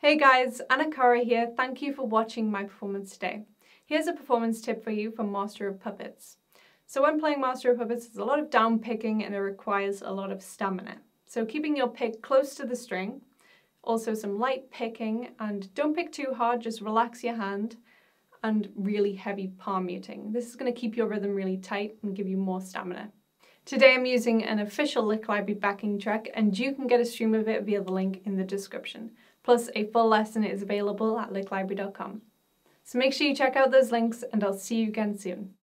Hey guys, Cara here. Thank you for watching my performance today. Here's a performance tip for you from Master of Puppets. So when playing Master of Puppets, there's a lot of down picking and it requires a lot of stamina. So keeping your pick close to the string, also some light picking, and don't pick too hard, just relax your hand, and really heavy palm muting. This is going to keep your rhythm really tight and give you more stamina. Today I'm using an official Licklibrary backing track, and you can get a stream of it via the link in the description. Plus, a full lesson is available at licklibrary.com. So make sure you check out those links, and I'll see you again soon.